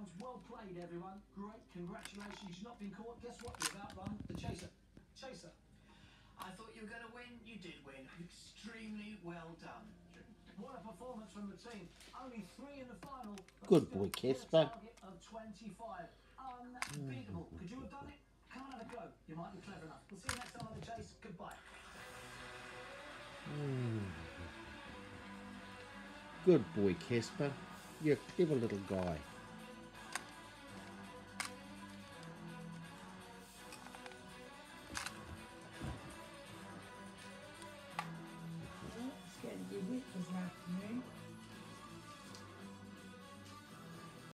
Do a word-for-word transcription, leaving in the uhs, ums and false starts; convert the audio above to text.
rounds. Well played, everyone. Great. Congratulations. You've not been caught. Guess what? You've outrun the chaser. Chaser. I thought you were going to win. You did win. Extremely well done. What a performance from the team. Only three in the final. Good boy, Caspar. Target of twenty-five. Unbeatable. Could you have done it? Come on, have a go. You might be clever enough. We'll see you next time on The Chase. Goodbye. Mm. Good boy, Caspar. You're a clever little guy.